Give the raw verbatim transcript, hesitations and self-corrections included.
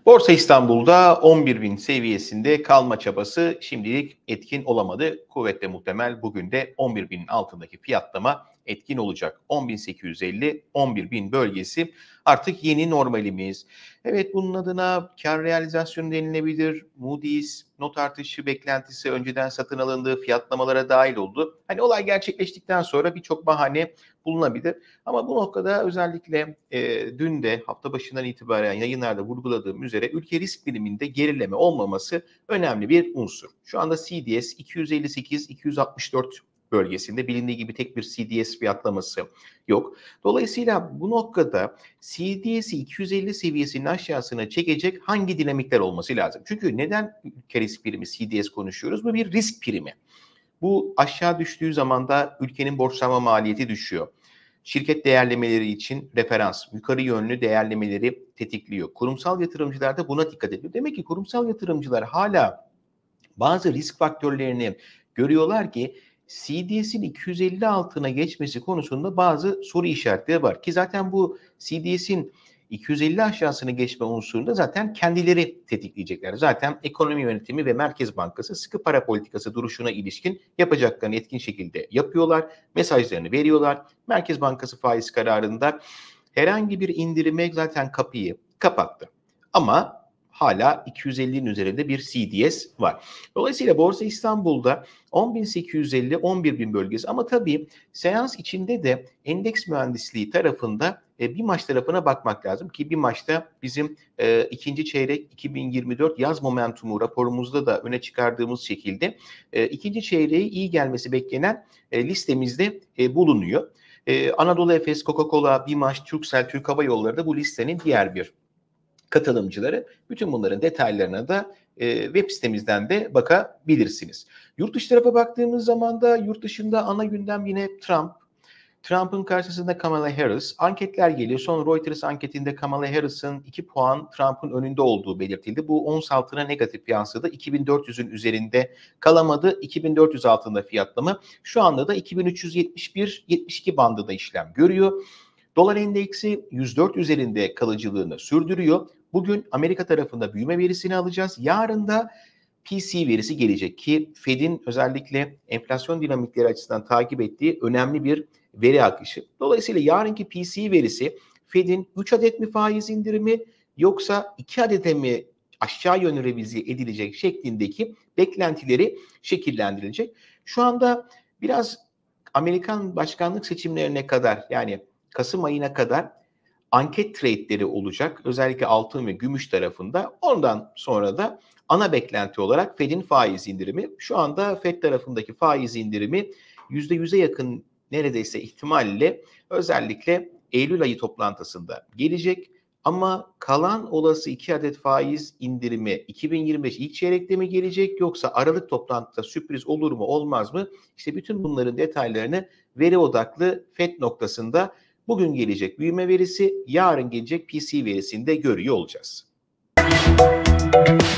Borsa İstanbul'da on bir bin seviyesinde kalma çabası şimdilik etkin olamadı. Kuvvetle muhtemel bugün de on bir binin altındaki fiyatlama etkin olacak. on bin sekiz yüz elli on bir bin bölgesi artık yeni normalimiz. Evet, bunun adına kar realizasyonu denilebilir. Moody's not artışı beklentisi önceden satın alındığı fiyatlamalara dahil oldu. Hani olay gerçekleştikten sonra birçok bahane bulunabilir. Ama bu noktada özellikle e, dün de hafta başından itibaren yayınlarda vurguladığım üzere ülke risk biriminde gerileme olmaması önemli bir unsur. Şu anda C D S iki yüz elli sekiz iki yüz altmış dört bölgesinde, bilindiği gibi tek bir C D S fiyatlaması yok. Dolayısıyla bu noktada C D S'i iki yüz elli seviyesinin aşağısına çekecek hangi dinamikler olması lazım? Çünkü neden ülke risk birimi C D S konuşuyoruz? Bu bir risk primi. Bu aşağı düştüğü zaman da ülkenin borçlanma maliyeti düşüyor. Şirket değerlemeleri için referans, yukarı yönlü değerlemeleri tetikliyor. Kurumsal yatırımcılar da buna dikkat ediyor. Demek ki kurumsal yatırımcılar hala bazı risk faktörlerini görüyorlar ki C D S'in iki yüz elli altına geçmesi konusunda bazı soru işaretleri var. Ki zaten bu C D S'in iki yüz elli aşağısını geçme unsurunda zaten kendileri tetikleyecekler. Zaten ekonomi yönetimi ve Merkez Bankası sıkı para politikası duruşuna ilişkin yapacaklarını etkin şekilde yapıyorlar. Mesajlarını veriyorlar. Merkez Bankası faiz kararında herhangi bir indirime zaten kapıyı kapattı. Ama hala iki yüz ellinin üzerinde bir C D S var. Dolayısıyla Borsa İstanbul'da on bin sekiz yüz elli on bir bin bölgesi, ama tabii seans içinde de endeks mühendisliği tarafında e, BİMAŞ tarafına bakmak lazım ki BİMAŞ'ta bizim e, ikinci çeyrek iki bin yirmi dört yaz momentumu raporumuzda da öne çıkardığımız şekilde e, ikinci çeyreği iyi gelmesi beklenen e, listemizde e, bulunuyor. E, Anadolu Efes, Coca-Cola, BİMAŞ, Turkcell, Türk Hava Yolları da bu listenin diğer bir katılımcıları. Bütün bunların detaylarına da e, web sitemizden de bakabilirsiniz. Yurt dışı tarafa baktığımız zaman da yurt dışında ana gündem yine Trump. Trump'ın karşısında Kamala Harris. Anketler geliyor. Son Reuters anketinde Kamala Harris'ın iki puan Trump'ın önünde olduğu belirtildi. Bu ons altına negatif yansıdı. iki bin dört yüzün üzerinde kalamadı. iki bin dört yüz altında fiyatlama. Şu anda da iki bin üç yüz yetmiş bir yetmiş iki bandında işlem görüyor. Dolar endeksi yüz dört üzerinde kalıcılığını sürdürüyor. Bugün Amerika tarafında büyüme verisini alacağız. Yarın da P C verisi gelecek ki Fed'in özellikle enflasyon dinamikleri açısından takip ettiği önemli bir veri akışı. Dolayısıyla yarınki P C verisi Fed'in üç adet mi faiz indirimi yoksa iki adete mi aşağı yönlü revize edilecek şeklindeki beklentileri şekillendirilecek. Şu anda biraz Amerikan başkanlık seçimlerine kadar, yani Kasım ayına kadar anket trade'leri olacak. Özellikle altın ve gümüş tarafında. Ondan sonra da ana beklenti olarak Fed'in faiz indirimi. Şu anda Fed tarafındaki faiz indirimi yüzde yüze yakın neredeyse ihtimalle özellikle Eylül ayı toplantısında gelecek. Ama kalan olası iki adet faiz indirimi iki bin yirmi beş ilk çeyrekte mi gelecek yoksa Aralık toplantıda sürpriz olur mu olmaz mı? İşte bütün bunların detaylarını veri odaklı Fed noktasında bugün gelecek büyüme verisi, yarın gelecek P C verisinde görüyor olacağız.